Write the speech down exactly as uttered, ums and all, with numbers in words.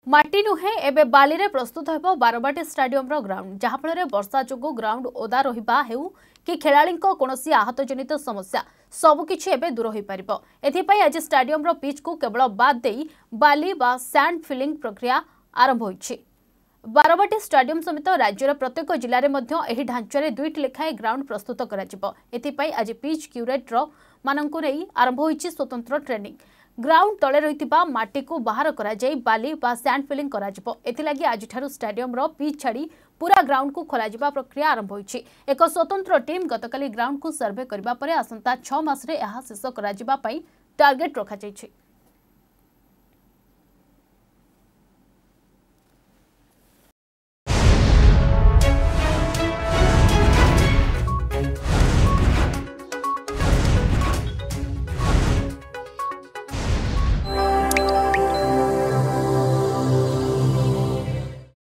माटी नुहे एबे बाली रे प्रस्तुत हेबो बारवाटी स्टेडियम रो ग्राउंड जहाँफल वर्षा जोगु ग्राउंड ओदा रहिबा हेउ कि खेलाड़ी कोनोसी आहत जनित समस्या सबकिछि एबे दूर हो पारिबो। एथिपाई आज स्टेडियम रो पिच को केवल बाद देई बाली बा सैंड फिलिंग प्रक्रिया आरंभ होइछि। बारवाटी स्टेडियम समेत राज्यर प्रत्येक जिले में मध्य एही ढांचारे दुईटी लेखाएं ग्राउंड प्रस्तुत करा। एथिपाई आज पिच क्यूरेटर माननकु नै आरंभ होइछि स्वतंत्र ट्रेनिंग। ग्राउंड तले रहितिबा माटी को बाहर करा जाई बाली बा सैंड फिलिंग करा जिवो। एथिलागि आज ठारू स्टेडियम रो पिच छाड़ी पूरा ग्राउंड को खोला जिबा प्रक्रिया आरंभ होइछि। एक स्वतंत्र टीम गतकाली ग्राउंड को सर्वे करबा परे आसंता छह मास रे एहा शेष करा जिबा पई टार्गेट रखा जाइछि।